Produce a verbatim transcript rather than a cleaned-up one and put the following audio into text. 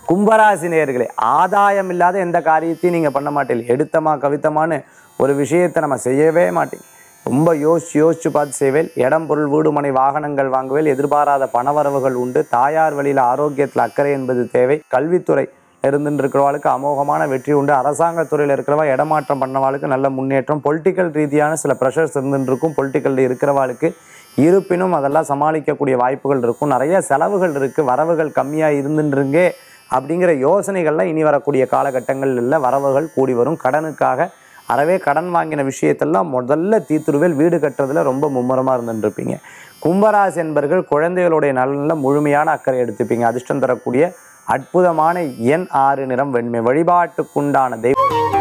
கும்பராசி நேயர்களே, ஆதாயம் இல்லாத எந்த காரியத்தையும் நீங்கள் பண்ண மாட்டீங்க. எடுத்தமா கவித்தமானு ஒரு விஷயத்தை நம்ம செய்யவே மாட்டீங்க. ரொம்ப யோசிச்சு யோசிச்சு பார்த்து செய்வேல். இடம் பொருள் வீடு மனை வாகனங்கள் வாங்குவேல். எதிர்பாராத பணவரவுகள் உண்டு. தாயார் வழியில் ஆரோக்கியத்தில் அக்கறை என்பது தேவை. கல்வித்துறை இருந்துட்டு இருக்கிறவாளுக்கு அமோகமான வெற்றி உண்டு. அரசாங்கத்துறையில் இருக்கிறவா இடமாற்றம் பண்ணவாளுக்கு நல்ல முன்னேற்றம். பொலிட்டிக்கல் ரீதியான சில ப்ரெஷர்ஸ் இருந்துட்டு இருக்கும். பொலிட்டிக்கல் இருக்கிறவாளுக்கு இருப்பினும் அதெல்லாம் சமாளிக்கக்கூடிய வாய்ப்புகள் இருக்கும். நிறைய செலவுகள் இருக்குது. வரவுகள் கம்மியாக இருந்துருங்கே அப்படிங்கிற யோசனைகள்லாம் இனி வரக்கூடிய காலகட்டங்களில் வரவுகள் கூடி வரும். கடனுக்காக அறவே கடன் வாங்கின விஷயத்தெல்லாம் முதல்ல தீத்துருவேல். வீடு கட்டுறதுல ரொம்ப மும்முரமாக இருந்துருப்பீங்க. கும்பராசி என்பர்கள் குழந்தைகளுடைய நலனில் முழுமையான அக்கறை எடுத்துப்பீங்க. அதிர்ஷ்டம் தரக்கூடிய அற்புதமான எண் ஆறு, நிறம் வெண்மை. வழிபாட்டுக்குண்டான தெய்வம்